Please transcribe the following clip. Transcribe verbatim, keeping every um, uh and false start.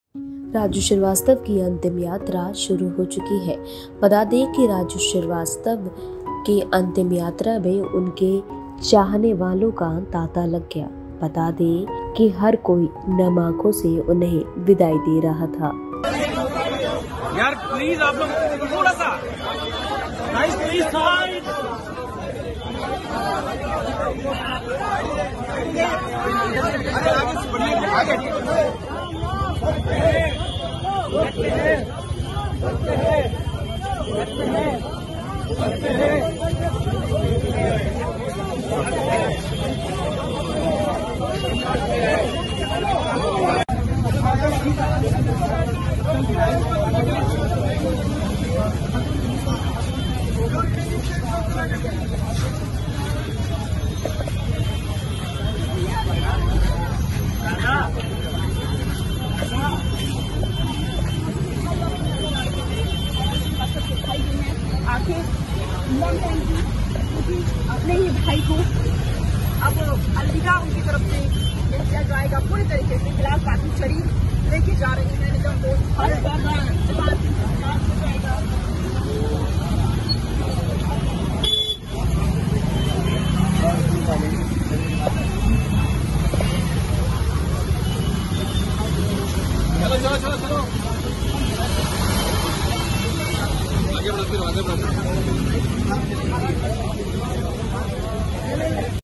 राजू श्रीवास्तव की अंतिम यात्रा शुरू हो चुकी है। बता दें कि राजू श्रीवास्तव की अंतिम यात्रा में उनके चाहने वालों का तांता लग गया। बता दें कि हर कोई नम आंखों से उन्हें विदाई दे रहा था। यार प्लीज आप लोग थोड़ा सा गाइस प्लीज साइड आगे आखिर अपने ही भाई को अब अलविदा उनकी तरफ से किया जाएगा पूरी तरीके से। फिलहाल पार्थिव शरीर लेके जा रही है निगम चलो चलो चलो चलो आगे बढ़ो आगे बढ़ो।